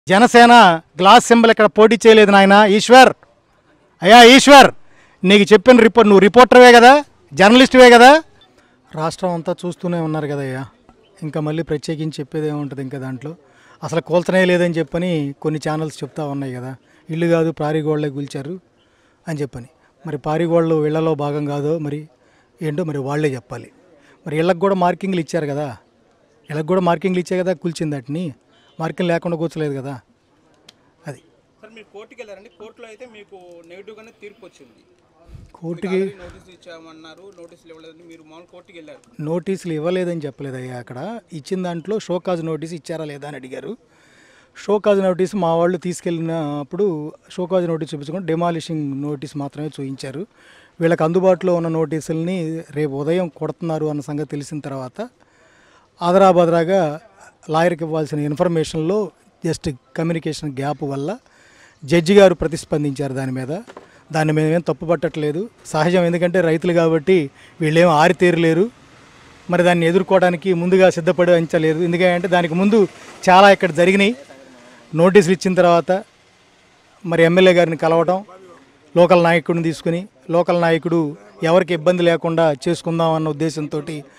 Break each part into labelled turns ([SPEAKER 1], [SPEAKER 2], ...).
[SPEAKER 1] Janasena glass symbol ఇక్కడ పోటీ చేయలేదు నాయన. ఈశ్వర్, అయ్యా ఈశ్వర్, నీకు చెప్పిన రిపోర్ట్, నువ్వు రిపోర్టర్వే కదా, జర్నలిస్టువే కదా, రాష్ట్రం అంతా చూస్తూనే ఉన్నారు కదయ్యా. ఇంకా మళ్ళీ ప్రత్యేకించి చెప్పేది ఏముంటుంది ఇంకా దాంట్లో. అసలు కోల్చనే లేదని చెప్పని కొన్ని ఛానల్స్ చెప్తా ఉన్నాయి కదా. ఇల్లు కాదు పారిగోళ్ళే కూల్చారు అని చెప్పని. మరి పారిగోళ్ళు ఇళ్లలో భాగం కాదో మరి ఏంటో మరి వాళ్ళే చెప్పాలి. మరి ఇళ్ళకు కూడా మార్కింగ్లు ఇచ్చారు కదా, ఇళ్ళకు కూడా మార్కింగ్లు ఇచ్చే కదా కూల్చింది. వాటిని మార్కింగ్ లేకుండా కూర్చోలేదు కదా. అది
[SPEAKER 2] సార్ మీరు కోర్టుకి వెళ్ళారండి. కోర్టులో అయితే మీకు నెగిటివ్గానే తీర్పు వచ్చింది.
[SPEAKER 1] కోర్టుకి
[SPEAKER 2] నోటీసులు ఇచ్చామన్నారు, నోటీసులు ఇవ్వలేదని మీరు మామూలు కోర్టుకి వెళ్ళారు.
[SPEAKER 1] నోటీసులు ఇవ్వలేదని చెప్పలేదయ్యా. అక్కడ ఇచ్చిన దాంట్లో షోకాజ్ నోటీస్ ఇచ్చారా లేదా అని అడిగారు. షోకాజ్ నోటీస్ మా వాళ్ళు తీసుకెళ్ళినప్పుడు షోకాజ్ నోటీస్ చూపించకుండా డెమాలిషింగ్ నోటీస్ మాత్రమే చూపించారు. వీళ్ళకి అందుబాటులో ఉన్న నోటీసుల్ని రేపు ఉదయం కొడుతున్నారు అన్న సంగతి తెలిసిన తర్వాత ఆదరాబాదరాగా లాయర్కి ఇవ్వాల్సిన ఇన్ఫర్మేషన్లో జస్ట్ కమ్యూనికేషన్ గ్యాప్ వల్ల జడ్జి గారు ప్రతిస్పందించారు దాని మీద. దాన్ని మేమేం తప్పు పట్టట్లేదు, సహజం. ఎందుకంటే రైతులు కాబట్టి వీళ్ళేం ఆరితేరలేరు. మరి దాన్ని ఎదుర్కోవడానికి ముందుగా సిద్ధపడి అంచలేదు. ఎందుకంటే దానికి ముందు చాలా ఇక్కడ జరిగినాయి. నోటీసులు ఇచ్చిన తర్వాత మరి ఎమ్మెల్యే గారిని కలవటం, లోకల్ నాయకుడిని తీసుకుని లోకల్ నాయకుడు ఎవరికి ఇబ్బంది లేకుండా చేసుకుందాం అన్న ఉద్దేశంతో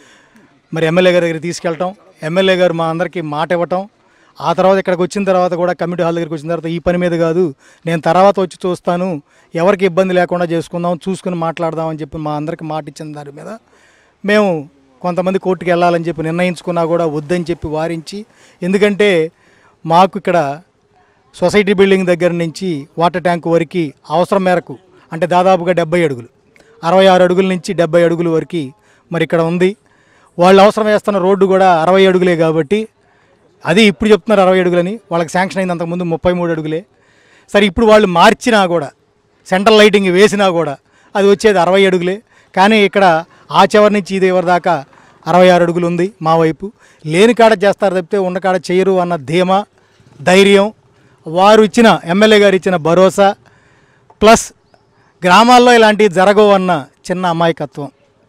[SPEAKER 1] మరి ఎమ్మెల్యే గారి దగ్గరికి తీసుకెళ్ళటం, ఎమ్మెల్యే గారు మా అందరికీ మాట ఇవ్వటం. ఆ తర్వాత ఇక్కడికి వచ్చిన తర్వాత కూడా కమిటీ హాల్ దగ్గరికి వచ్చిన తర్వాత ఈ పని మీద కాదు, నేను తర్వాత వచ్చి చూస్తాను, ఎవరికి ఇబ్బంది లేకుండా చేసుకుందాం, చూసుకుని మాట్లాడదామని చెప్పి మా అందరికీ మాట ఇచ్చిన దాని మీద మేము కొంతమంది కోర్టుకి వెళ్ళాలని చెప్పి నిర్ణయించుకున్నా కూడా వద్దని చెప్పి వారించి. ఎందుకంటే మాకు ఇక్కడ సొసైటీ బిల్డింగ్ దగ్గర నుంచి వాటర్ ట్యాంక్ వరకు అవసరం మేరకు, అంటే దాదాపుగా 70 అడుగులు, 66 అడుగుల నుంచి 70 అడుగుల వరకు మరి ఇక్కడ ఉంది. వాళ్ళు అవసరం వేస్తున్న రోడ్డు కూడా 60 అడుగులే కాబట్టి అది ఇప్పుడు చెప్తున్నారు 60 అడుగులని, వాళ్ళకి శాంక్షన్ అయింది అంతకుముందు 33 అడుగులే. సరే ఇప్పుడు వాళ్ళు మార్చినా కూడా, సెంట్రల్ లైటింగ్ వేసినా కూడా అది వచ్చేది 60 అడుగులే. కానీ ఇక్కడ ఆ చివరి నుంచి ఇది ఎవరి దాకా 66 అడుగులు ఉంది. మా వైపు లేని కాడ చేస్తారు తప్పితే ఉన్న కాడ చేయరు అన్న ధీమా, ధైర్యం, వారు ఇచ్చిన ఎమ్మెల్యే గారు ఇచ్చిన భరోసా, ప్లస్ గ్రామాల్లో ఇలాంటివి జరగవు అన్న చిన్న అమాయకత్వం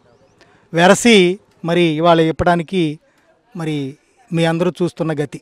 [SPEAKER 1] వెరసి మరి ఇవాళ ఇప్పడానికి మరి మీ అందరూ చూస్తున్న గతి.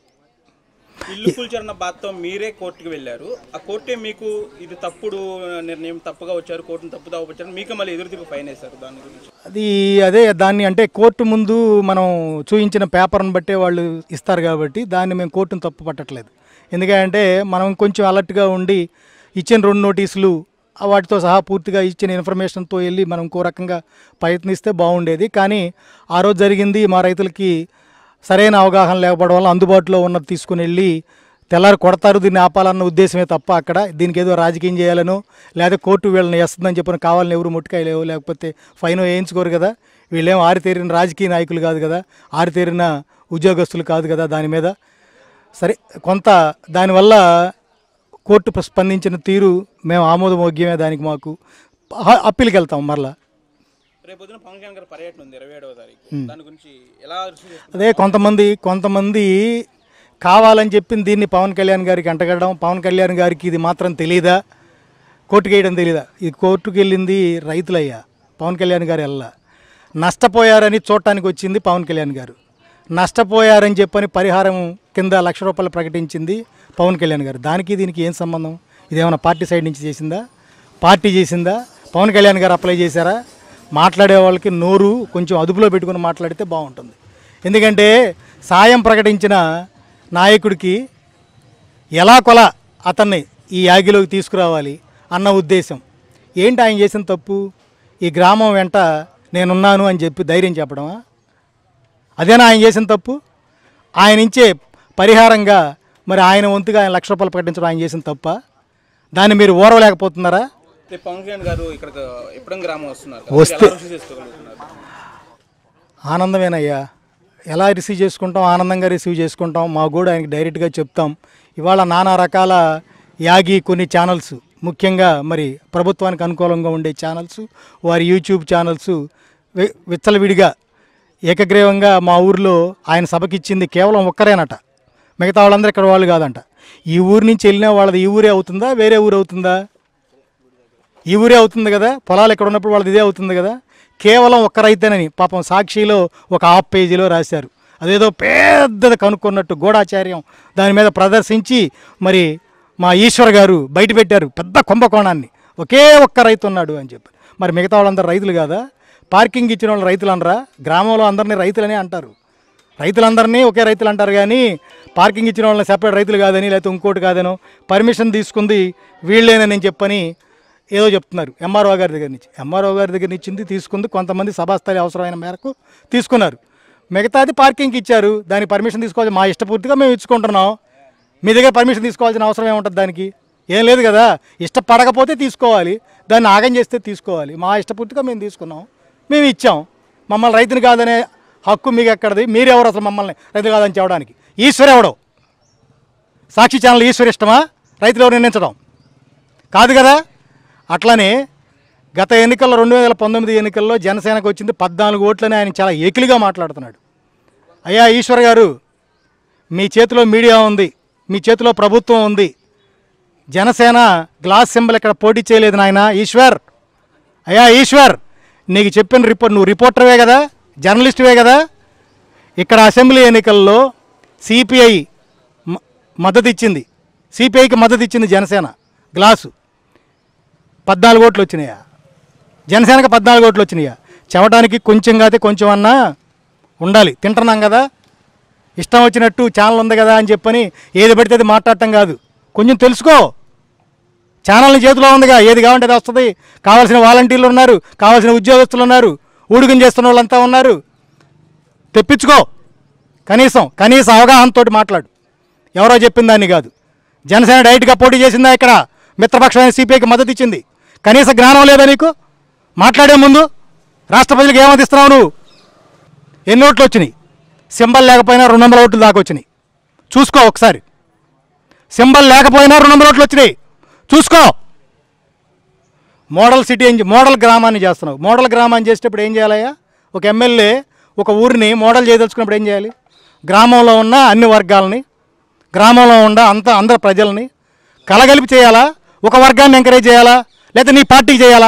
[SPEAKER 2] ఇల్లు కూల్చారన్న బాధతో మీరే కోర్టుకు వెళ్ళారు. ఆ కోర్టే మీకు ఇది తప్పుడు నిర్ణయం, తప్పుగా వచ్చారు, కోర్టును తప్పుగా వచ్చారు, మీకు మళ్ళీ ఎదురు తిరిగి ఫైన్ వేశారు. దాని గురించి
[SPEAKER 1] అదే దాన్ని అంటే కోర్టు ముందు మనం చూపించిన పేపర్ని బట్టే వాళ్ళు ఇస్తారు కాబట్టి దాన్ని మేము కోర్టును తప్పు పట్టట్లేదు. ఎందుకంటే మనం కొంచెం అలర్ట్గా ఉండి ఇచ్చిన 2 నోటీసులు వాటితో సహా పూర్తిగా ఇచ్చిన ఇన్ఫర్మేషన్తో వెళ్ళి మనం ఇంకో రకంగా ప్రయత్నిస్తే బాగుండేది. కానీ ఆ రోజు జరిగింది మా రైతులకి సరైన అవగాహన లేకపోవడం వల్ల అందుబాటులో ఉన్నది తీసుకుని వెళ్ళి తెల్లారి కొడతారు, దీన్ని ఆపాలన్న ఉద్దేశమే తప్ప అక్కడ దీనికి ఏదో రాజకీయం చేయాలనో లేదా కోర్టు వీళ్ళని వేస్తుందని చెప్పిన కావాలని ఎవరు ముట్టుకాయలేవు, లేకపోతే ఫైన్ వేయించుకోరు కదా. వీళ్ళేం ఆరితేరిన రాజకీయ నాయకులు కాదు కదా, ఆరితేరిన ఉద్యోగస్తులు కాదు కదా. దాని మీద సరే కొంత దానివల్ల కోర్టు స్పందించిన తీరు మేము ఆమోదయోగ్యమే. దానికి మాకు అప్పీల్కి వెళ్తాం మరలా.
[SPEAKER 2] రేపొద్దున పవన్ కళ్యాణ్ గారి పర్యటన ఉంది 27వ తారీఖు. దాని గురించి ఎలా
[SPEAKER 1] అదే కొంతమంది కావాలని చెప్పి దీన్ని పవన్ కళ్యాణ్ గారికి అంటగడడం, పవన్ కళ్యాణ్ గారికి ఇది మాత్రం తెలియదా, కోర్టుకు వేయడం తెలియదా. ఇది కోర్టుకు వెళ్ళింది రైతులయ్యా, పవన్ కళ్యాణ్ గారు వెళ్ళా. నష్టపోయారని చూడటానికి వచ్చింది పవన్ కళ్యాణ్ గారు. నష్టపోయారని చెప్పని పరిహారం కింద 1 లక్ష రూపాయలు ప్రకటించింది పవన్ కళ్యాణ్ గారు. దానికి దీనికి ఏం సంబంధం? ఇదేమన్నా పార్టీ సైడ్ నుంచి చేసిందా? పార్టీ చేసిందా? పవన్ కళ్యాణ్ గారు అప్లై చేశారా? మాట్లాడే వాళ్ళకి నోరు కొంచెం అదుపులో పెట్టుకుని మాట్లాడితే బాగుంటుంది. ఎందుకంటే సాయం ప్రకటించిన నాయకుడికి ఎలా కొలా అతన్ని ఈ యాగిలోకి తీసుకురావాలి అన్న ఉద్దేశం. ఏంటి ఆయన చేసిన తప్పు? ఈ గ్రామం వెంట నేనున్నాను అని చెప్పి ధైర్యం చెప్పడమా? అదేనా ఆయన చేసిన తప్పు? ఆయన ఇచ్చే పరిహారంగా మరి ఆయన వంతుగా ఆయన 1 లక్ష రూపాయలు ప్రకటించడం ఆయన చేసిన తప్ప? దాన్ని మీరు ఓరవలేకపోతున్నారా?
[SPEAKER 2] పవన్ కళ్యాణ్ గారు ఇక్కడ ఎప్పుడైనా గ్రామం వస్తున్నారు,
[SPEAKER 1] వస్తే ఆనందమేనయ్యా. ఎలా రిసీవ్ చేసుకుంటాం? ఆనందంగా రిసీవ్ చేసుకుంటాం. మా కూడా ఆయనకి డైరెక్ట్గా చెప్తాం. ఇవాళ నానా రకాల యాగి కొన్ని ఛానల్స్, ముఖ్యంగా మరి ప్రభుత్వానికి అనుకూలంగా ఉండే ఛానల్స్, వారి యూట్యూబ్ ఛానల్స్ విచ్చలవిడిగా ఏకగ్రీవంగా మా ఊరిలో ఆయన సభకిచ్చింది కేవలం ఒక్కరేనట, మిగతా వాళ్ళందరూ ఇక్కడ వాళ్ళు కాదంట. ఈ ఊరు నుంచి వెళ్ళిన వాళ్ళది ఈ ఊరే అవుతుందా, వేరే ఊరు అవుతుందా? ఈ ఊరే అవుతుంది కదా. పొలాలు ఎక్కడ ఉన్నప్పుడు వాళ్ళది ఇదే అవుతుంది కదా. కేవలం ఒక్క రైతేనని పాపం సాక్షిలో ఒక హాఫ్ పేజీలో రాశారు. అదేదో పెద్దది కనుక్కున్నట్టు గూఢాచార్యం దాని మీద ప్రదర్శించి మరి మా ఈశ్వర్ గారు బయట పెట్టారు పెద్ద కుంభకోణాన్ని. ఒకే ఒక్క రైతు ఉన్నాడు అని చెప్పి. మరి మిగతా వాళ్ళందరూ రైతులు కాదా? పార్కింగ్ ఇచ్చిన వాళ్ళు రైతులు అనరా? గ్రామంలో అందరినీ రైతులనే అంటారు. రైతులందరినీ ఒకే రైతులు అంటారు కానీ పార్కింగ్ ఇచ్చిన వాళ్ళని సెపరేట్ రైతులు కాదని లేకపోతే ఇంకోటి కాదనో పర్మిషన్ తీసుకుంది వీళ్ళేనని చెప్పని ఏదో చెప్తున్నారు. ఎంఆర్ఓ గారి దగ్గర నుంచి ఇచ్చింది తీసుకుంది, కొంతమంది సభాస్థలి అవసరమైన మేరకు తీసుకున్నారు, మిగతాది పార్కింగ్కి ఇచ్చారు. దానికి పర్మిషన్ తీసుకోవాలి, మా ఇష్టపూర్తిగా మేము ఇచ్చుకుంటున్నాం. మీ దగ్గర పర్మిషన్ తీసుకోవాల్సిన అవసరం ఏముంటుంది? దానికి ఏం లేదు కదా. ఇష్టపడకపోతే తీసుకోవాలి, దాన్ని ఆగం చేస్తే తీసుకోవాలి. మా ఇష్టపూర్తిగా మేము తీసుకున్నాం, మేము ఇచ్చాం. మమ్మల్ని రైతుని కాదనే హక్కు మీకు ఎక్కడది? మీరెవరు అసలు మమ్మల్ని రైతు కాదని చెప్పడానికి? ఈశ్వర్ ఎవడో? సాక్షి ఛానల్ ఈశ్వర్ ఇష్టమా? రైతులు ఎవరు నిర్ణయించడం కాదు కదా. అట్లనే గత ఎన్నికల్లో 2019 ఎన్నికల్లో జనసేనకు వచ్చింది 14 ఓట్లని ఆయన చాలా ఏకిలిగా మాట్లాడుతున్నాడు. అయ్యా ఈశ్వర్ గారు, మీ చేతిలో మీడియా ఉంది, మీ చేతిలో ప్రభుత్వం ఉంది. జనసేన గ్లాస్ సింబల్ ఇక్కడ పోటీ చేయలేదు నాయన ఈశ్వర్. అయ్యా ఈశ్వర్, నీకు చెప్పిన నువ్వు రిపోర్టర్వే కదా, జర్నలిస్టువే కదా. ఇక్కడ అసెంబ్లీ ఎన్నికల్లో సిపిఐ మద్దతు ఇచ్చింది, సిపిఐకి మద్దతు ఇచ్చింది జనసేన. గ్లాసు 14 ఓట్లు వచ్చినాయా? జనసేనకి 14 ఓట్లు వచ్చినాయా? చెప్పడానికి కొంచెం కాతే కొంచెం అన్నా ఉండాలి. తింటున్నాం కదా, ఇష్టం వచ్చినట్టు ఛానల్ ఉంది కదా అని చెప్పని ఏది పడితే అది మాట్లాడటం కాదు. కొంచెం తెలుసుకో. ఛానల్ని చేతిలో ఉందిగా, ఏది కావాలంటే అది వస్తుంది. కావాల్సిన వాలంటీర్లు ఉన్నారు, కావాల్సిన ఉద్యోగస్తులు ఉన్నారు, ఊడిగం చేస్తున్న వాళ్ళంతా ఉన్నారు. తెప్పించుకో. కనీస అవగాహనతో మాట్లాడు. ఎవరో చెప్పిన దాన్ని కాదు. జనసేన డైరెక్ట్గా పోటీ చేసిందా? ఇక్కడ మిత్రపక్షమైన సిపిఐకి మద్దతు ఇచ్చింది. కనీస జ్ఞానం లేదా నీకు? మాట్లాడే ముందు రాష్ట్ర ప్రజలకు ఏమదిస్తున్నావు నువ్వు? ఎన్ని ఓట్లు వచ్చినాయి? సింబల్ లేకపోయినా 200 ఓట్లు దాకా వచ్చినాయి. చూసుకో ఒకసారి. సింబల్ లేకపోయినా 200 ఓట్లు వచ్చినాయి, చూసుకో. మోడల్ గ్రామాన్ని చేస్తున్నావు. మోడల్ గ్రామాన్ని చేసేటప్పుడు ఏం చేయాలయ్యా? ఒక ఎమ్మెల్యే ఒక ఊరిని మోడల్ చేయదలుచుకున్నప్పుడు ఏం చేయాలి? గ్రామంలో ఉన్న అన్ని వర్గాలని, గ్రామంలో ఉన్న అందరి ప్రజల్ని కలగలిపి చేయాలా? ఒక వర్గాన్ని ఎంకరేజ్ చేయాలా? లేదా నీ పార్టీకి చేయాలా?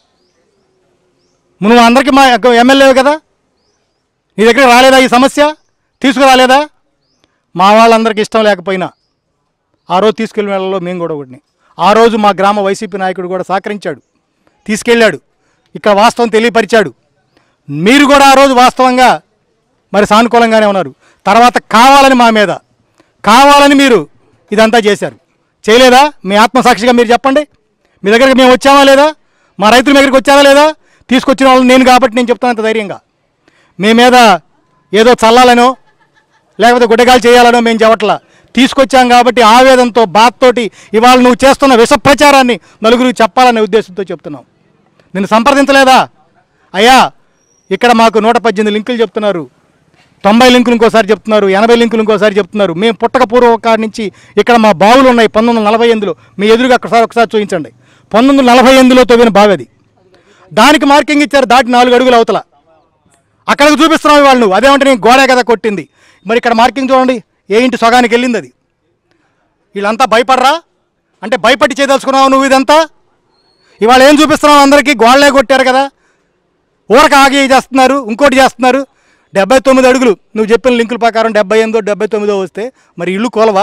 [SPEAKER 1] నువ్వు అందరికీ మా ఎమ్మెల్యేవి కదా, నీ దగ్గర రాలేదా ఈ సమస్య? తీసుకురాలేదా? మా వాళ్ళందరికీ ఇష్టం లేకపోయినా ఆ రోజు తీసుకెళ్ళిన వాళ్ళలో మేము కూడా ఒకటిని. ఆ రోజు మా గ్రామ వైసీపీ నాయకుడు కూడా సహకరించాడు, తీసుకెళ్ళాడు, ఇక్కడ వాస్తవం తెలియపరిచాడు. మీరు కూడా ఆ రోజు వాస్తవంగా మరి సానుకూలంగానే ఉన్నారు. తర్వాత కావాలని మా మీద మీరు ఇదంతా చేశారు. చేయలేదా? మీ ఆత్మసాక్షిగా మీరు చెప్పండి. మీ దగ్గరికి మేము వచ్చామా లేదా? మా రైతుల దగ్గరికి వచ్చారా లేదా? తీసుకొచ్చిన వాళ్ళు నేను కాబట్టి నేను చెప్తాను అంత ధైర్యంగా. మీ మీద ఏదో చల్లాలనో లేకపోతే గుడ్డగాలు చేయాలనో మేము చెప్పట్లా. తీసుకొచ్చాం కాబట్టి ఆవేదనతో బాధతోటి ఇవాళ నువ్వు చేస్తున్న విష ప్రచారాన్ని నలుగురికి చెప్పాలనే ఉద్దేశంతో చెప్తున్నాం. నిన్ను సంప్రదించలేదా? అయ్యా ఇక్కడ మాకు 118 లింకులు చెప్తున్నారు, 90 లింకులు ఇంకోసారి చెప్తున్నారు, 80 లింకులు ఇంకోసారి చెప్తున్నారు. మేము పుట్టక పూర్వకారి నుంచి ఇక్కడ మా బావులు ఉన్నాయి. 1948లో మీ ఎదురుగా ఒకసారి చూపించండి. 1948లో తవ్విన బావి అది. దానికి మార్కింగ్ ఇచ్చారు, దాటి 4 అడుగులు అవతల. అక్కడికి చూపిస్తున్నావు వాళ్ళు. నువ్వు అదేమంటే నేను గోడే కదా కొట్టింది. మరి ఇక్కడ మార్కింగ్ చూడండి, ఏ ఇంటి సగానికి వెళ్ళింది అది. వీళ్ళంతా భయపడరా? అంటే భయపడి చేయదలుచుకున్నావు నువ్వు ఇదంతా? ఇవాళ ఏం చూపిస్తున్నావు? అందరికీ గోడలే కొట్టారు కదా, ఊరక ఆగి చేస్తున్నారు, ఇంకోటి చేస్తున్నారు. 79 అడుగులు నువ్వు చెప్పిన లింకుల ప్రకారం 78, 79 వస్తే మరి ఇల్లు కోలవా?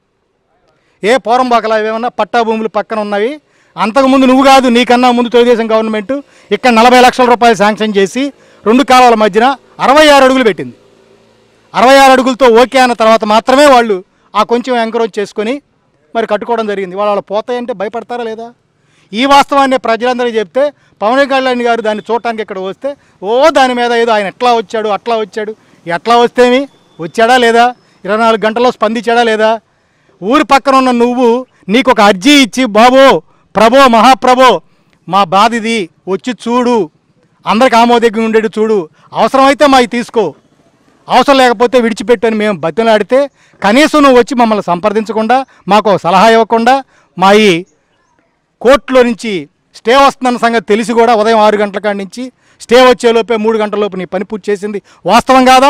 [SPEAKER 1] ఏ పోరం బాకలా ఏమన్నా పట్టా భూములు పక్కన ఉన్నవి. అంతకుముందు నువ్వు కాదు, నీకన్నా ముందు తెలుగుదేశం గవర్నమెంట్ ఇక్కడ 40 లక్షల రూపాయలు శాంక్షన్ చేసి 2 కాలువల మధ్యన 66 అడుగులు పెట్టింది. 66 అడుగులతో ఓకే అన్న తర్వాత మాత్రమే వాళ్ళు ఆ కొంచెం ఎంకరేజ్ చేసుకొని మరి కట్టుకోవడం జరిగింది. వాళ్ళ పోతాయంటే భయపడతారా లేదా? ఈ వాస్తవాన్ని ప్రజలందరికీ చెప్తే పవన్ కళ్యాణ్ గారు దాన్ని చూడటానికి ఇక్కడ వస్తే దాని మీద ఏదో ఆయన ఎట్లా వచ్చాడు అట్లా వచ్చాడు. ఎట్లా వస్తేమి వచ్చాడా లేదా? 24 గంటల్లో స్పందించాడా లేదా? ఊరి పక్కన ఉన్న నువ్వు నీకు ఒక అర్జీ ఇచ్చి బాబో ప్రభో మహాప్రభో మా బాధ ఇది, వచ్చి చూడు, అందరికి ఆమోదగ్గా ఉండేది చూడు, అవసరమైతే మావి తీసుకో, అవసరం లేకపోతే విడిచిపెట్టు అని మేము బతిలాడితే కనీసం నువ్వు వచ్చి మమ్మల్ని సంప్రదించకుండా మాకు సలహా ఇవ్వకుండా మా ఈ కోర్టులో నుంచి స్టే వస్తుందన్న సంగతి తెలిసి కూడా ఉదయం 6 గంటల కాడి నుంచి స్టే వచ్చేలోపే 3 గంటల లోపు నీ పని పూర్తి చేసింది వాస్తవం కాదా?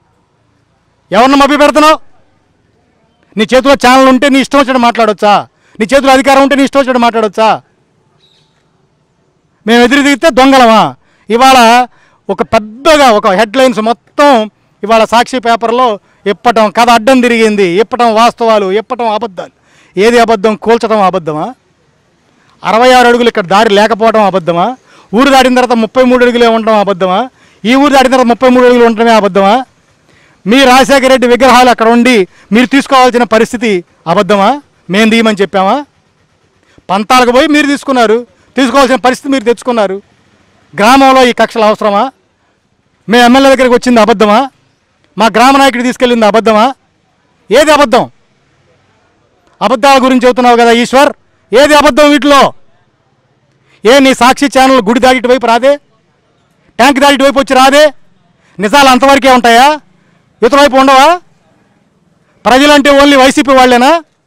[SPEAKER 1] ఎవరిని మభ్య పెడుతున్నావు? నీ చేతిలో ఛానల్ ఉంటే నీ ఇష్టం వచ్చినట్టు మాట్లాడొచ్చా? నీ చేతిలో అధికారం ఉంటే నీ ఇష్టం వచ్చినట్టు మాట్లాడొచ్చా? మేము ఎదురు దిగితే దొంగలమా? ఇవాళ ఒక పెద్దగా ఒక హెడ్లైన్స్ మొత్తం ఇవాళ సాక్షి పేపర్లో ఇప్పటం కథ అడ్డం తిరిగింది, ఇప్పటం వాస్తవాలు, ఇప్పటం అబద్ధాలు. ఏది అబద్ధం? కూల్చడం అబద్ధమా? 66 అడుగులు ఇక్కడ దారి లేకపోవడం అబద్ధమా? ఊరు దాటిన తర్వాత 33 అడుగులే ఉండడం అబద్ధమా? ఈ ఊరు దాటిన తర్వాత 33 అడుగులు ఉండటమే అబద్ధమా? మీ రాజశేఖర రెడ్డి విగ్రహాలు అక్కడ ఉండి మీరు తీసుకోవాల్సిన పరిస్థితి అబద్ధమా? మేము తీయమని చెప్పామా? పంతాలకు పోయి మీరు తీసుకోవాల్సిన పరిస్థితి మీరు తెచ్చుకున్నారు. గ్రామంలో ఈ కక్షలు అవసరమా? మేము ఎమ్మెల్యే దగ్గరికి వచ్చింది అబద్ధమా? మా గ్రామ నాయకుడు తీసుకెళ్ళింది అబద్ధమా? ఏది అబద్ధం? అబద్ధాల గురించి చెబుతున్నావు కదా ఈశ్వర్, ఏది అబద్ధం వీటిలో? నీ సాక్షి ఛానల్ గుడి దాటి వైపు రాదే? ట్యాంక్ దాటి వైపు వచ్చి రాదే? నిజాలు అంతవరకే ఉంటాయా? ఇతరువైపు ఉండవా? ప్రజలంటే ఓన్లీ వైసీపీ వాళ్ళేనా?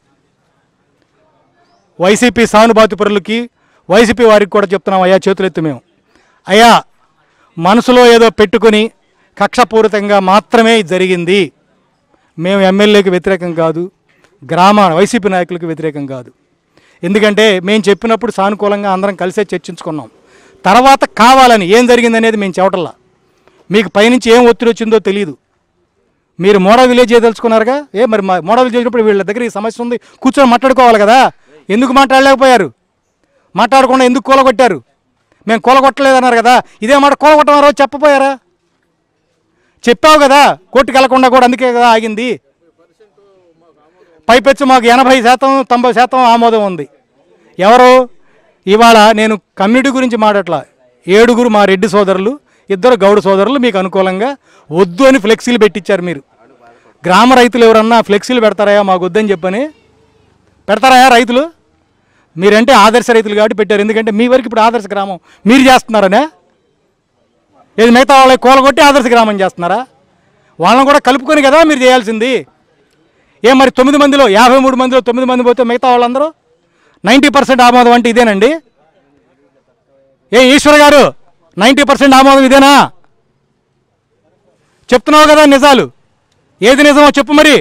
[SPEAKER 1] వైసీపీ సానుభూతి పరులకి, వైసీపీ వారికి కూడా చెప్తున్నాం, అయ్యా చేతులెత్తి మేము, అయ్యా మనసులో ఏదో పెట్టుకొని కక్షపూరితంగా మాత్రమే జరిగింది. మేము ఎమ్మెల్యేకి వ్యతిరేకం కాదు, వైసీపీ నాయకులకు వ్యతిరేకం కాదు. ఎందుకంటే మేము చెప్పినప్పుడు సానుకూలంగా అందరం కలిసే చర్చించుకున్నాం. తర్వాత కావాలని ఏం జరిగిందనేది మేము చెప్పటల్లా. మీకు పైనుంచి ఏం ఒత్తిడి వచ్చిందో తెలియదు. మీరు మోడల్ విలేజ్ చేయదలుచుకున్నారుగా, మరి మోడల్ విలేజ్ చేసినప్పుడు వీళ్ళ దగ్గర ఈ సమస్య ఉంది, కూర్చొని మాట్లాడుకోవాలి కదా. ఎందుకు మాట్లాడలేకపోయారు? మాట్లాడకుండా ఎందుకు కూలగొట్టారు? మేము కూలగొట్టలేదన్నారు కదా, ఇదే మాట కూలగొట్టమన్నారో చెప్పపోయారా? చెప్పావు కదా, కోర్టుకు వెళ్లకుండా కూడా, అందుకే కదా ఆగింది. పైపెచ్చు మాకు 80%, 90% ఆమోదం ఉంది. ఎవరు? ఇవాళ నేను కమ్యూనిటీ గురించి మాట్లాడట్లా. 7 మా రెడ్డి సోదరులు, 2 గౌడ సోదరులు మీకు అనుకూలంగా వద్దు అని ఫ్లెక్సీలు పెట్టించారు. మీరు గ్రామ రైతులు ఎవరన్నా ఫ్లెక్సీలు పెడతారా మాకు వద్దని చెప్పని? పెడతారా రైతులు? మీరంటే ఆదర్శ రైతులు కాబట్టి పెట్టారు. ఎందుకంటే మీ వరకు ఇప్పుడు ఆదర్శ గ్రామం మీరు చేస్తున్నారనే. ఏది మిగతా వాళ్ళకి కూలగొట్టి ఆదర్శ గ్రామం చేస్తున్నారా? వాళ్ళని కూడా కలుపుకొని కదా మీరు చేయాల్సింది. మరి 9 మందిలో 53 మందిలో 9 మంది పోతే మిగతా వాళ్ళందరూ 90% ఆమోదం అంటే ఇదేనండి? ఈశ్వర్ గారు 90% ఆమోదం ఇదేనా? చెప్తున్నావు కదా నిజాలు, ఏది నిజమో చెప్పు. మరి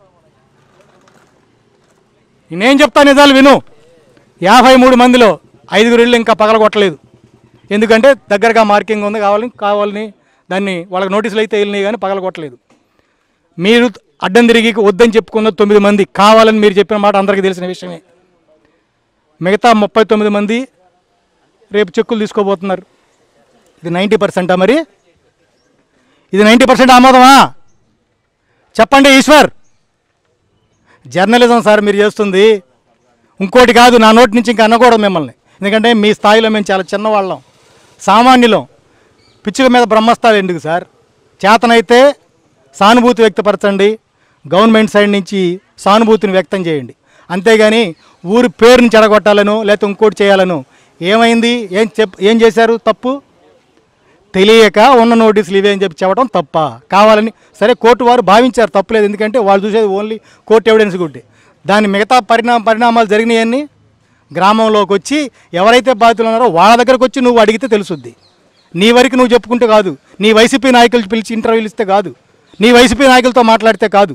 [SPEAKER 1] నేను చెప్తా నిజాలు విను. 53 మందిలో 5 ఇళ్ళు ఇంకా పగలగొట్టలేదు. ఎందుకంటే దగ్గరగా మార్కింగ్ ఉంది, కావాలని దాన్ని వాళ్ళకి నోటీసులు అయితే వెళ్ళినాయి కానీ పగలగొట్టలేదు. మీరు అడ్డం తిరిగి వద్దని చెప్పుకున్న 9 మంది కావాలని మీరు చెప్పిన మాట అందరికీ తెలిసిన విషయమే. మిగతా 39 మంది రేపు చెక్కులు తీసుకోబోతున్నారు. ఇది 90%? మరి ఇది 90% ఆమోదమా? చెప్పండి ఈశ్వర్. జర్నలిజం సార్ మీరు చేస్తుంది, ఇంకోటి కాదు. నా నోటి నుంచి ఇంకా అనకూడదు మిమ్మల్ని. ఎందుకంటే మీ స్థాయిలో మేము చాలా చిన్నవాళ్ళం, సామాన్యులం. పిచ్చుక మీద బ్రహ్మస్థాలు ఎందుకు సార్? చేతనైతే సానుభూతి వ్యక్తపరచండి, గవర్నమెంట్ సైడ్ నుంచి సానుభూతిని వ్యక్తం చేయండి. అంతేగాని ఊరి పేరుని చెడగొట్టాలను లేకపోతే ఇంకోటి చేయాలను. ఏమైంది? ఏం చేశారు తప్పు? తెలియక ఉన్న నోటీసులు ఇవే అని చెప్పడం తప్ప? కావాలని సరే కోర్టు వారు భావించారు, తప్పులేదు. ఎందుకంటే వాళ్ళు చూసేది ఓన్లీ కోర్టు ఎవిడెన్స్ గుడ్డి. దాని మిగతా పరిణామాలు జరిగినాయన్నీ గ్రామంలోకి వచ్చి ఎవరైతే బాధితులు ఉన్నారో వాళ్ళ దగ్గరకు వచ్చి నువ్వు అడిగితే తెలుసుద్ది. నీ వరకు నువ్వు చెప్పుకుంటే కాదు, నీ వైసీపీ నాయకులు పిలిచి ఇంటర్వ్యూలు ఇస్తే కాదు, నీ వైసీపీ నాయకులతో మాట్లాడితే కాదు.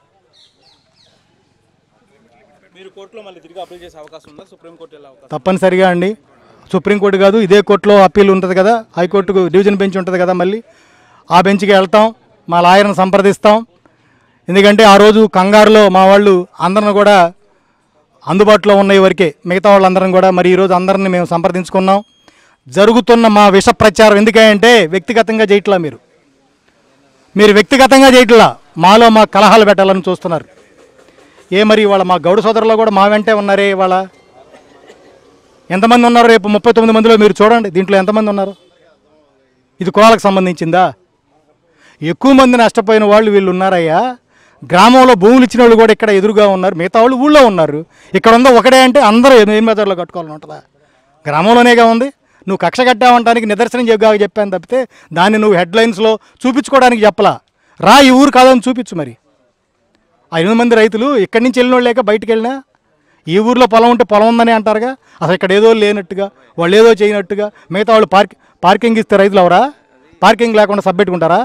[SPEAKER 2] మీరు కోర్టులో మళ్ళీ తిరిగి అప్పీల్ చేసే అవకాశం ఉందా? సుప్రీంకోర్టు వెళ్ళే అవకాశం?
[SPEAKER 1] తప్పనిసరిగా అండి. సుప్రీంకోర్టు కాదు, ఇదే కోర్టులో అప్పీల్ ఉంటుంది కదా, హైకోర్టుకు డివిజన్ బెంచ్ ఉంటుంది కదా, మళ్ళీ ఆ బెంచ్కి వెళ్తాం, మా లాయర్ని సంప్రదిస్తాం. ఎందుకంటే ఆ రోజు కంగారులో మా వాళ్ళు అందరిని కూడా అందుబాటులో ఉన్న వరకే, మిగతా వాళ్ళందరం కూడా మరి ఈరోజు అందరిని మేము సంప్రదించుకున్నాం. జరుగుతున్న మా విష ప్రచారం ఎందుకంటే వ్యక్తిగతంగా చేయట్లా, మీరు వ్యక్తిగతంగా చేయట్లా, మాలో మా కలహాలు పెట్టాలని చూస్తున్నారు. మరి ఇవాళ మా గౌడ సోదరులు కూడా మా వెంటే ఉన్నారే. ఇవాళ ఎంతమంది ఉన్నారు? రేపు 39 మందిలో మీరు చూడండి, దీంట్లో ఎంతమంది ఉన్నారు? ఇది కులాలకు సంబంధించిందా? ఎక్కువ మంది నష్టపోయిన వాళ్ళు వీళ్ళు ఉన్నారయ్యా. గ్రామంలో భూములు ఇచ్చిన వాళ్ళు కూడా ఇక్కడ ఎదురుగా ఉన్నారు, మిగతా వాళ్ళు ఊళ్ళో ఉన్నారు. ఇక్కడ ఉందో ఒకటే అంటే అందరూ 8 మీటర్లో కట్టుకోవాలని ఉంటుందా? గ్రామంలోనేగా ఉంది. నువ్వు కక్ష కట్టావంటానికి నిదర్శనం చెప్పాను తప్పితే దాన్ని నువ్వు హెడ్లైన్స్లో చూపించుకోవడానికి చెప్పలా. రా ఈ ఊరు కాదని చూపించు. మరి 5 మంది రైతులు ఇక్కడి నుంచి వెళ్ళిన వాళ్ళు లేక బయటికి వెళ్ళినా ఈ ఊర్లో పొలం ఉంటే పొలం ఉందని అంటారుగా. అసలు ఇక్కడ ఏదో లేనట్టుగా, వాళ్ళు ఏదో చేయనట్టుగా, మిగతా వాళ్ళు పార్కింగ్ ఇస్తే రైతులు ఎవరా? పార్కింగ్ లేకుండా సబ్బెట్టుకుంటారా?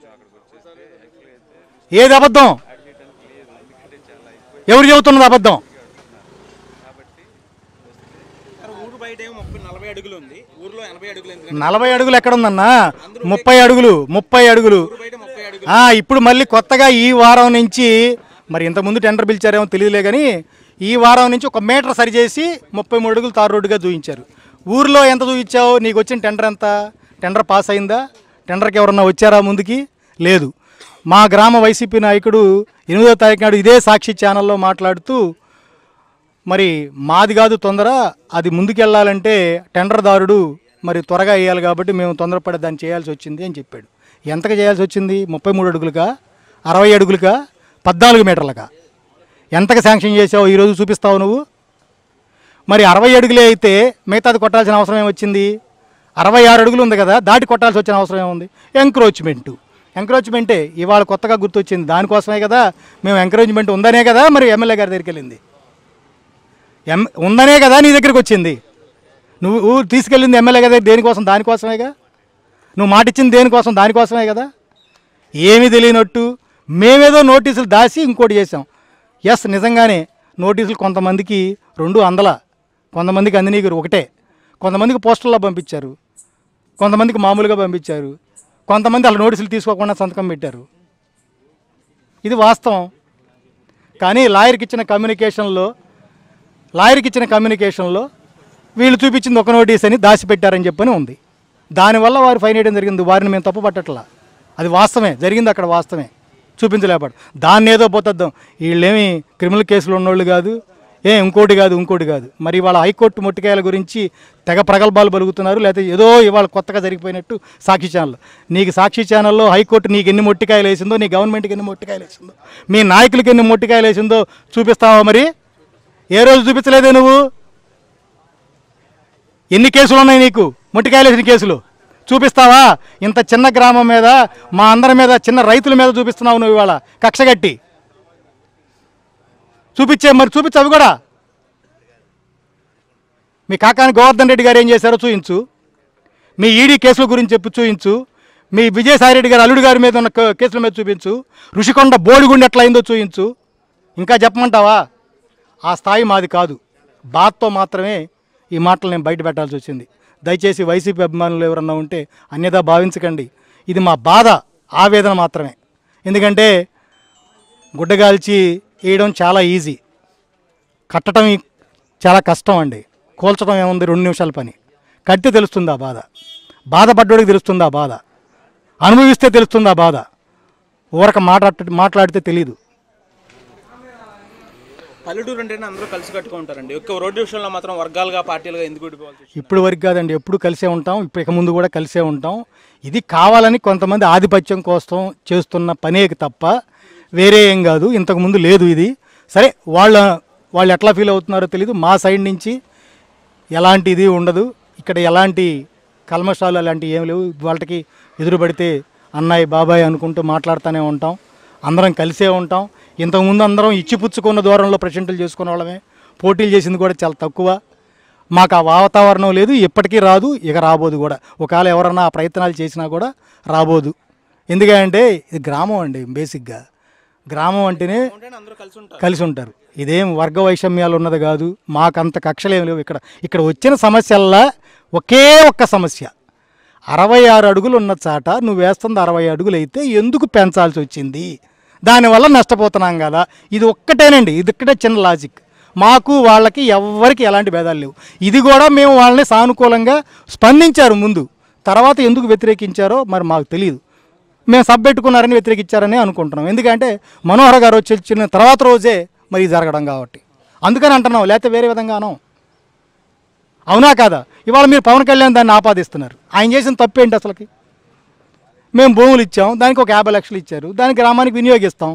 [SPEAKER 1] ఏది అబద్ధం? ఎవరు చెబుతున్నది అబద్ధం? 40 అడుగులు ఎక్కడుందన్నా? 30 అడుగులు. 30 అడుగులు ఇప్పుడు మళ్ళీ కొత్తగా ఈ వారం నుంచి, మరి ఇంతకుముందు టెండర్ పిలిచారేమో తెలియలే కానీ ఈ వారం నుంచి 1 మీటర్ సరిచేసి 33 అడుగులు తారు రోడ్డుగా చూపించారు. ఊర్లో ఎంత చూపించావు? నీకు వచ్చిన టెండర్ ఎంత? టెండర్ పాస్ అయిందా? టెండర్కి ఎవరన్నా వచ్చారా ముందుకి? లేదు. మా గ్రామ వైసీపీ నాయకుడు 8వ తారీఖు నాడు ఇదే సాక్షి ఛానల్లో మాట్లాడుతూ, మరి మాది కాదు తొందర, అది ముందుకెళ్ళాలంటే టెండర్దారుడు మరి త్వరగా వేయాలి కాబట్టి మేము తొందరపడి దాన్ని చేయాల్సి వచ్చింది అని చెప్పాడు. ఎంతగా చేయాల్సి వచ్చింది? 33 అడుగులకా, 60 అడుగులకా, 14 మీటర్లకా? ఎంతగా శాంక్షన్ చేసావు ఈరోజు చూపిస్తావు నువ్వు? మరి 60 అడుగులే అయితే మిగతాది కొట్టాల్సిన అవసరం ఏమొచ్చింది? 66 అడుగులు ఉంది కదా, దాటి కొట్టాల్సి వచ్చిన అవసరం ఏముంది? ఎంక్రోచ్మెంటే ఇవాళ కొత్తగా గుర్తొచ్చింది. దానికోసమే కదా మేము ఎంకరేజ్మెంట్ ఉందనే కదా మరి ఎమ్మెల్యే గారి దగ్గరికి వెళ్ళింది. ఉందనే కదా నీ దగ్గరికి వచ్చింది. నువ్వు తీసుకెళ్ళింది ఎమ్మెల్యే గారి దగ్గర దేనికోసం? దానికోసమేగా. నువ్వు మాట ఇచ్చింది దేనికోసం? దానికోసమే కదా. ఏమీ తెలియనట్టు మేమేదో నోటీసులు దాచి ఇంకోటి చేసాం. ఎస్, నిజంగానే నోటీసులు కొంతమందికి 200, కొంతమందికి అందినీరు ఒకటే, కొంతమందికి పోస్టర్లో పంపించారు, కొంతమందికి మామూలుగా పంపించారు, కొంతమంది అలా నోటీసులు తీసుకోకుండా సంతకం పెట్టారు. ఇది వాస్తవం. కానీ లాయర్కి ఇచ్చిన కమ్యూనికేషన్లో వీళ్ళు చూపించింది ఒక నోటీస్ అని దాచిపెట్టారని చెప్పని ఉంది. దానివల్ల వారు ఫైన్ వేయడం జరిగింది. వారిని మేము తప్పు పట్టట్లా, అది వాస్తవమే, జరిగింది అక్కడ వాస్తవమే, చూపించలేపాడు. దాన్ని ఏదో పోతద్దాం, వీళ్ళేమి క్రిమినల్ కేసులు ఉన్నోళ్ళు కాదు, ఇంకోటి కాదు. మరి ఇవాళ హైకోర్టు మొట్టికాయల గురించి తెగ ప్రగల్భాలు పలుకుతున్నారు. లేకపోతే ఏదో ఇవాళ కొత్తగా జరిగిపోయినట్టు సాక్షి ఛానల్. నీకు సాక్షి ఛానల్లో హైకోర్టు నీకు ఎన్ని మొట్టికాయలు వేసిందో, నీ గవర్నమెంట్కి ఎన్ని మొట్టికాయలు వేసిందో, మీ నాయకులకి ఎన్ని మొట్టికాయలు వేసిందో చూపిస్తావా? మరి ఏ రోజు చూపించలేదే నువ్వు? ఎన్ని కేసులు ఉన్నాయి నీకు? మొట్టికాయలు వేసిన కేసులు చూపిస్తావా? ఇంత చిన్న గ్రామం మీద, మా అందరి మీద, చిన్న రైతుల మీద చూపిస్తున్నావు నువ్వు ఇవాళ కక్షగట్టి. చూపించు అవి కూడా. మీ కాకాని గోవర్ధన్ రెడ్డి గారు ఏం చేశారో చూయించు, మీ ఈడీ కేసుల గురించి చెప్పి చూయించు, మీ విజయసాయిరెడ్డి గారు అల్లుడి గారి మీద ఉన్న కేసుల మీద చూపించు, ఋషికొండ బోడిగుండి ఎట్లా అయిందో చూయించు. ఇంకా చెప్పమంటావా? ఆ స్థాయి మాది కాదు. బాధతో మాత్రమే ఈ మాటలు నేను బయట పెట్టాల్సి వచ్చింది. దయచేసి వైసీపీ అభిమానులు ఎవరన్నా ఉంటే అన్యదా భావించకండి. ఇది మా బాధ, ఆవేదన మాత్రమే. ఎందుకంటే గుడ్డగాల్చి వేయడం చాలా ఈజీ, కట్టడం చాలా కష్టం అండి. కోల్చడం ఏముంది? 2 నిమిషాల పని. కడితే తెలుస్తుంది ఆ బాధ, బాధపడ్డోడికి తెలుస్తుంది ఆ బాధ, అనుభవిస్తే తెలుస్తుంది ఆ బాధ. ఊరక మాట్లాడితే తెలీదు.
[SPEAKER 2] పల్లెటూరు అంటేనే అందరూ కలిసి కట్టుకుంటారండి. ఒక్క రోడ్డు విషయంలో మాత్రం వర్గాలుగా, పార్టీలుగా ఎందుకు విడిపోవాలి?
[SPEAKER 1] ఇప్పుడు వరకు కాదండి, ఎప్పుడు కలిసే ఉంటాం, ఇక ముందు కూడా కలిసే ఉంటాం. ఇది కావాలని కొంతమంది ఆధిపత్యం కోసం చేస్తున్న పనేకి తప్ప వేరే ఏం కాదు. ఇంతకుముందు లేదు ఇది. సరే, వాళ్ళు ఎట్లా ఫీల్ అవుతున్నారో తెలీదు. మా సైడ్ నుంచి ఎలాంటి ఇది ఉండదు. ఇక్కడ ఎలాంటి కల్మషాలు అలాంటివి ఏమి లేవు. వాళ్ళకి ఎదురుపడితే అన్నయ్య బాబాయ్ అనుకుంటూ మాట్లాడుతూనే ఉంటాం. అందరం కలిసే ఉంటాం. ఇంతకుముందు అందరం ఇచ్చిపుచ్చుకున్న దూరంలో ప్రెసిడెంట్లు చేసుకునే వాళ్ళమే. పోటీలు చేసింది కూడా చాలా తక్కువ. మాకు ఆ వాతావరణం లేదు, ఎప్పటికీ రాదు, ఇక రాబోదు కూడా. ఒకవేళ ఎవరన్నా ఆ ప్రయత్నాలు చేసినా కూడా రాబోదు. ఎందుకంటే ఇది గ్రామం అండి. బేసిక్గా గ్రామం అంటేనే కలిసి ఉంటారు. ఇదేం వర్గ వైషమ్యాలు ఉన్నది కాదు. మాకంత కక్షలేమి లేవు. ఇక్కడ వచ్చిన సమస్యల్లా ఒకే ఒక్క సమస్య, 66 అడుగులు ఉన్న చాట నువ్వు వేస్తుంది 60 అడుగులు అయితే ఎందుకు పెంచాల్సి వచ్చింది? దానివల్ల నష్టపోతున్నాం కదా. ఇది ఒక్కటేనండి. ఇది ఒక్కటే చిన్న లాజిక్. మాకు వాళ్ళకి ఎవ్వరికి ఎలాంటి భేదాలు లేవు. ఇది కూడా మేము వాళ్ళని సానుకూలంగా స్పందించారు ముందు. తర్వాత ఎందుకు వ్యతిరేకించారో మరి మాకు తెలియదు. మేము సబ్బెట్టుకున్నారని వ్యతిరేకించారని అనుకుంటున్నాం. ఎందుకంటే మనోహర్ గారు వచ్చిన తర్వాత రోజే మరి జరగడం కాబట్టి అందుకని అంటున్నాం. లేకపోతే వేరే విధంగానో. అవునా కాదా? ఇవాళ మీరు పవన్ కళ్యాణ్ దాన్ని ఆపాదిస్తున్నారు. ఆయన చేసిన తప్పేంటి అసలుకి? మేము భూములు ఇచ్చాం, దానికి ఒక 50 లక్షలు ఇచ్చారు, దాని గ్రామానికి వినియోగిస్తాం.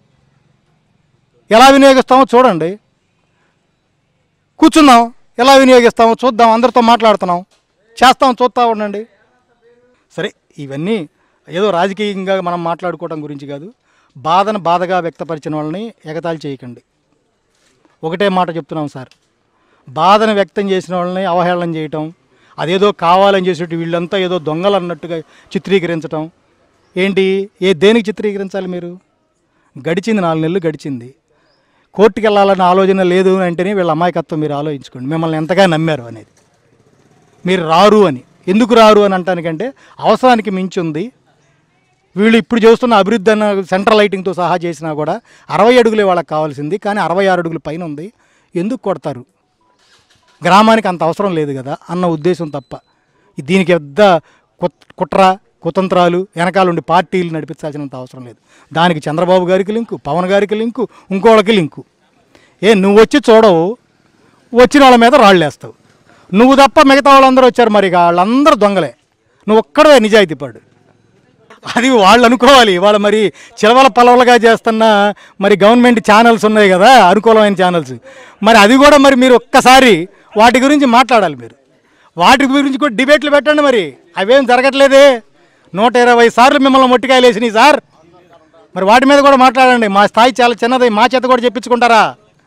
[SPEAKER 1] ఎలా వినియోగిస్తామో చూడండి, కూర్చుందాం, ఎలా వినియోగిస్తామో చూద్దాం, అందరితో మాట్లాడుతున్నాం, చేస్తాం, చూస్తూ ఉండండి. సరే, ఇవన్నీ ఏదో రాజకీయంగా మనం మాట్లాడుకోవడం గురించి కాదు. బాధగా వ్యక్తపరిచిన వాళ్ళని ఎగతాళి చేయకండి. ఒకటే మాట చెప్తున్నాం సార్, బాధను వ్యక్తం చేసిన వాళ్ళని అవహేళన చేయటం, అదేదో కావాలని చేసేటి వీళ్ళంతా ఏదో దొంగలు అన్నట్టుగా చిత్రీకరించటం ఏంటి? దేనికి చిత్రీకరించాలి? మీరు గడిచింది 4 నెలలు గడిచింది. కోర్టుకు వెళ్ళాలన్న ఆలోచన లేదు అంటేనే వీళ్ళ అమాయకత్వం మీరు ఆలోచించుకోండి. మిమ్మల్ని ఎంతగా నమ్మారు అనేది. మీరు రారు అని, ఎందుకు రారు అని అంటానికంటే అవసరానికి మించి ఉంది, వీళ్ళు ఇప్పుడు చేస్తున్న అభివృద్ధి అన్న సెంట్రల్ లైటింగ్తో సహా చేసినా కూడా 60 అడుగులే వాళ్ళకి కావాల్సింది, కానీ 66 అడుగుల పైన ఉంది. ఎందుకు కొడతారు? గ్రామానికి అంత అవసరం లేదు కదా అన్న ఉద్దేశం తప్ప దీనికి పెద్ద కుట్ర కుతంత్రాలు వెనకాల ఉండి పార్టీలు నడిపించాల్సినంత అవసరం లేదు. దానికి చంద్రబాబు గారికి లింకు, పవన్ గారికి లింకు, ఇంకోళ్ళకి లింకు. నువ్వు వచ్చి చూడవు, వచ్చిన వాళ్ళ మీద రాళ్ళు వేస్తావు. నువ్వు తప్ప మిగతా వాళ్ళందరూ వచ్చారు, మరి వాళ్ళందరూ దొంగలే, నువ్వు ఒక్కడే నిజాయితీ పడు. అది వాళ్ళు అనుకోవాలి. వాళ్ళు మరి చిలవల పలవలుగా చేస్తున్న మరి గవర్నమెంట్ ఛానల్స్ ఉన్నాయి కదా, అనుకూలమైన ఛానల్స్, మరి అది కూడా మరి మీరు ఒక్కసారి వాటి గురించి మాట్లాడాలి. మీరు వాటి గురించి కూడా డిబేట్లు పెట్టండి. మరి అవేం జరగట్లేదే. 120 సార్లు మిమ్మల్ని మొట్టికాయలు వేసినాయి సార్. మరి వాటి మీద కూడా మాట్లాడండి. మా స్థాయి చాలా చిన్నది, మా చేత కూడా చెప్పించుకుంటారా?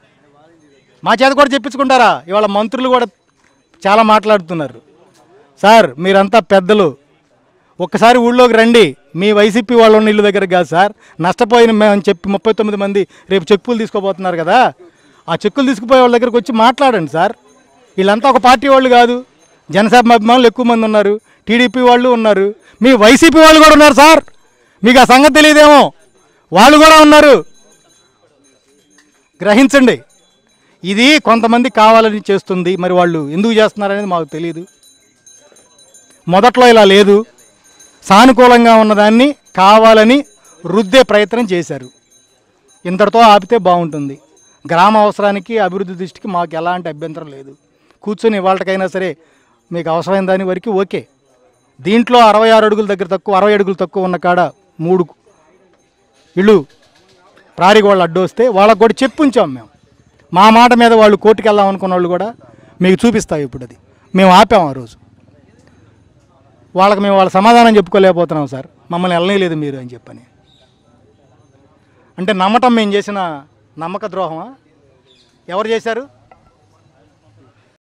[SPEAKER 1] ఇవాళ మంత్రులు కూడా చాలా మాట్లాడుతున్నారు. సార్ మీరంతా పెద్దలు, ఒక్కసారి ఊళ్ళోకి రండి. మీ వైసీపీ వాళ్ళు ఉన్న ఇల్లు దగ్గర కాదు సార్, నష్టపోయిన మేము చెప్పి 39 మంది రేపు చెక్కులు తీసుకోబోతున్నారు కదా, ఆ చెక్కులు తీసుకుపోయే వాళ్ళ దగ్గరకు వచ్చి మాట్లాడండి సార్. వీళ్ళంతా ఒక పార్టీ వాళ్ళు కాదు, జనసేన అభిమానులు ఎక్కువ మంది ఉన్నారు, టీడీపీ వాళ్ళు ఉన్నారు, మీ వైసీపీ వాళ్ళు కూడా ఉన్నారు సార్. మీకు ఆ సంగతి తెలియదేమో, వాళ్ళు కూడా ఉన్నారు. గ్రహించండి. ఇది కొంతమంది కావాలని చేస్తుంది, మరి వాళ్ళు ఎందుకు చేస్తున్నారనేది మాకు తెలియదు. మొదట్లో ఇలా లేదు, సానుకూలంగా ఉన్నదాన్ని కావాలని రుద్దే ప్రయత్నం చేశారు. ఇంతటితో ఆపితే బాగుంటుంది. గ్రామ అవసరానికి అభివృద్ధి దృష్టికి మాకు ఎలాంటి అభ్యంతరం లేదు. కూర్చొని ఇవాళకైనా సరే మీకు అవసరమైన దాని వరకు ఓకే. దీంట్లో 66 అడుగుల దగ్గర తక్కువ, 60 అడుగులు తక్కువ ఉన్న కాడ 3 ఇళ్ళు ప్రారికి వాళ్ళు అడ్డు వస్తే వాళ్ళకు కూడా చెప్పుంచాం మేము. మా మాట మీద వాళ్ళు కోర్టుకు వెళ్దాం అనుకున్న వాళ్ళు కూడా మీకు చూపిస్తాం. ఇప్పుడు అది మేము ఆపాము ఆ రోజు. మేము వాళ్ళ సమాధానం చెప్పుకోలేకపోతున్నాం సార్, మమ్మల్ని వెళ్ళలేదు మీరు అని చెప్పని. అంటే నమ్మటం మేము చేసిన నమ్మక ద్రోహమా? ఎవరు చేశారు?